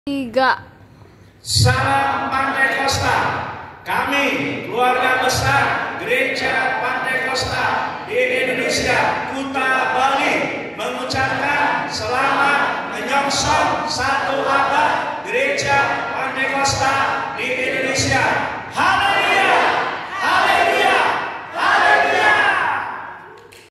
3. Salam Pantekosta. Kami, keluarga besar Gereja Pantekosta di Indonesia, Kuta Bali, mengucapkan selamat menyongsong 1 abad Gereja Pantekosta di Indonesia.